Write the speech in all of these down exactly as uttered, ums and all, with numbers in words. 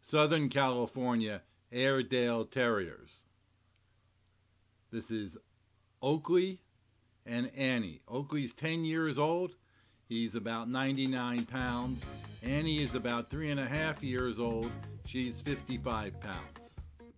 Southern California Airedale Terriers. This is Oakley and Annie. Oakley's ten years old. He's about ninety-nine pounds. Annie is about three and a half years old. She's fifty-five pounds.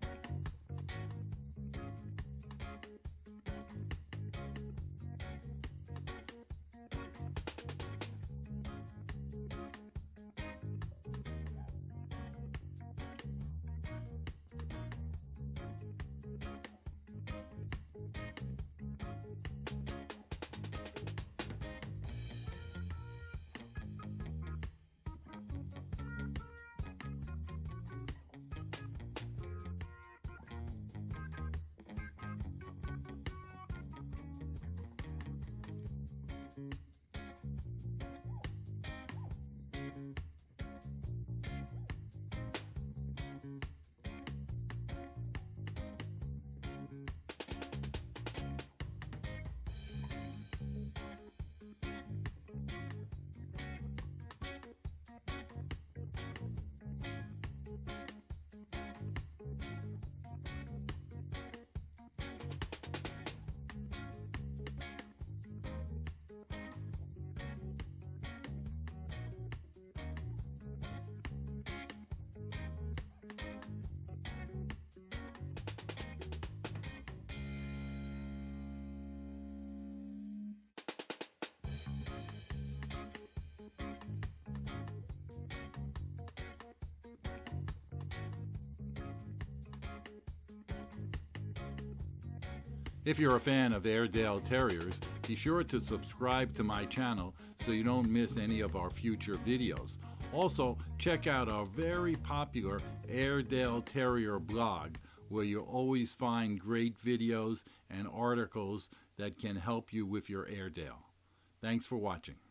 If you're a fan of Airedale Terriers, be sure to subscribe to my channel so you don't miss any of our future videos. Also, check out our very popular Airedale Terrier blog, where you'll always find great videos and articles that can help you with your Airedale. Thanks for watching.